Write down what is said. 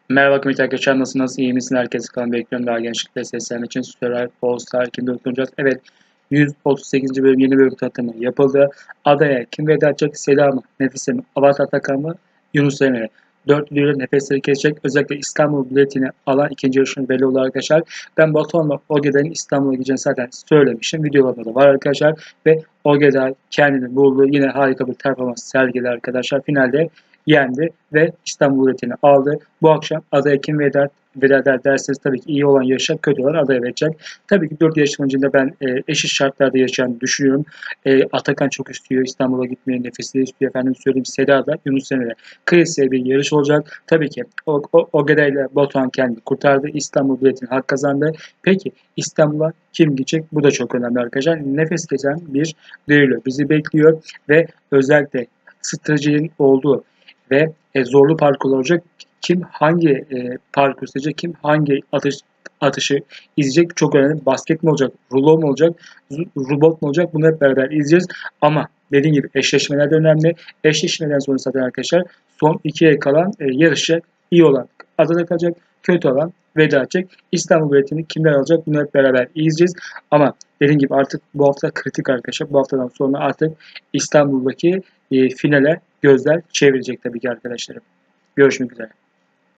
Merhaba kıymetli arkadaşlar, nasılsınız? İyi misin? Herkes kalın bekliyorum. Daha gençlikte seslenmek için Survivor All Star 2'de okunacağız. Evet, 138. bölüm yeni bölüm tanıtımı yapıldı. Adaya kim veda edecek? Seda mı? Nefise mi? Avat Atakan mı? Yunus Emre. 4 lira nefesleri kesecek. Özellikle İstanbul biletini alan ikinci yarışın belli oldu arkadaşlar. Ben Batuhan'la Ogede'nin İstanbul'a gideceğini zaten söylemişim. Videolarda da var arkadaşlar. Ve Ogeda kendini buldu. Yine harika bir performans sergiledi arkadaşlar. Finalde yendi ve İstanbul biletini aldı. Bu akşam adaya kim veda eder derseniz tabii ki iyi olan yarışa, kötü olan adaya verecek. Tabii ki 4 yarışmacının da ben eşit şartlarda yaşayacağını düşünüyorum. Atakan çok istiyor İstanbul'a gitmeyi, nefesli istiyor. Efendim söyleyeyim, Seda da Yunus Emre. Kıyasıya bir yarış olacak. Tabii ki Ogeda ile Batuhan kendini kurtardı. İstanbul biletini hak kazandı. Peki İstanbul'a kim gidecek? Bu da çok önemli arkadaşlar. Nefes kesen bir düello bizi bekliyor ve özellikle stratejinin olduğu ve zorlu parkur olacak. Kim hangi parkur seçecek, kim hangi atışı izleyecek çok önemli. Basket mi olacak, rulo mu olacak, robot mu olacak, bunu hep beraber izleyeceğiz. Ama dediğim gibi eşleşmeler de önemli. Eşleşmeden sonra zaten arkadaşlar son ikiye kalan yarışacak. İyi olan adada kalacak, kötü olan veda edecek. İstanbul biletini kimler alacak, bunu hep beraber izleyeceğiz. Ama dediğim gibi artık bu hafta kritik arkadaşlar. Bu haftadan sonra artık İstanbul'daki finale gözler çevirecek tabii ki arkadaşlarım. Görüşmek üzere.